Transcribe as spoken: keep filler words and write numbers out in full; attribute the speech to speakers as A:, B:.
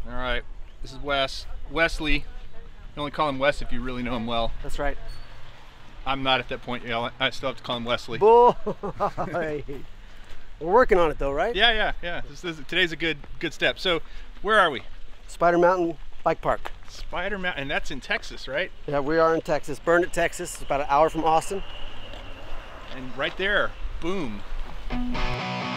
A: All right, this is Wes. Wesley. You only call him Wes if you really know him well.
B: That's right.
A: I'm not at that point yet. I still have to call him Wesley.
B: Boy. We're working on it though, right?
A: Yeah, yeah, yeah. This is, today's a good good step. So, where are we?
B: Spider Mountain Bike Park.
A: Spider Mountain, and that's in Texas, right?
B: Yeah, we are in Texas. Burnett, Texas. It's about an hour from Austin.
A: And right there, boom.